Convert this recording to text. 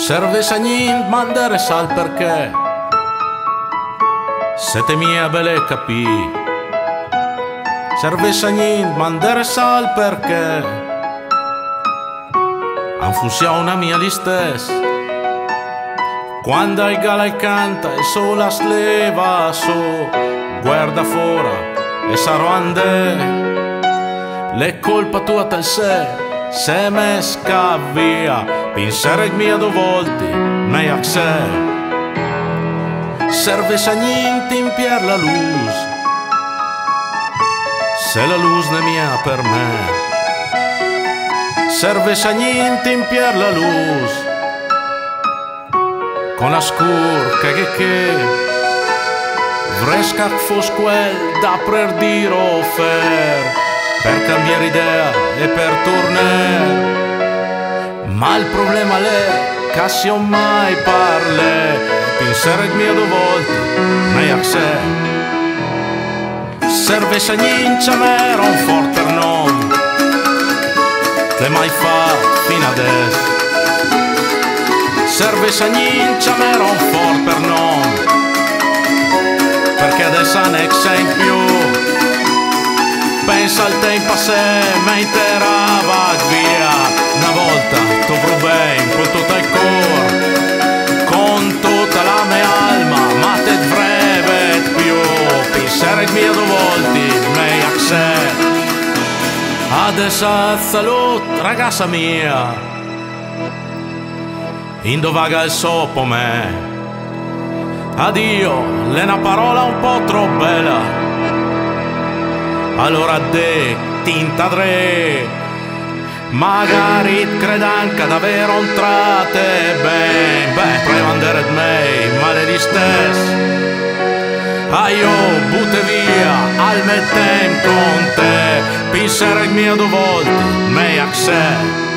Serve sagnin mandare sal perché sete mia belle capì. Serve sagnin mandare sal perché han funziona mia li stess. Quando il gala canta e sola sleva so guarda fora e sarò ande le colpa tua tal se me scavia pensare mia due volte mai a sé. Serve sagnin timpier la luz se la luz ne mia per me. Serve sagnin timpier la luz con la scur che fresca fos quel da per dire o per cambiare idea e per tornare. Ma il problema è che se mai parle pensare mia due volte mai a sé. Serve sagnin c'era un forte nome te mai fa fino adesso. Serve sagnin c'era un forte per nome perché adesso ne sei in più. Pensa al tempo a sé mentre va via. Una volta tu provavi con tutto il cuore, con tutta la mia alma, ma te dovrebbe più pensare mia due volte meglio a sé. Adesso salute ragazza mia, indovaga il soppo me. Addio, è una parola un po' troppo bella. Allora de tinta dre magari creda anche davvero un trate ben. Beh, prova andare da me, male di stesso. Io butte via al mettem con te pensare il mio due volte meglio a sé.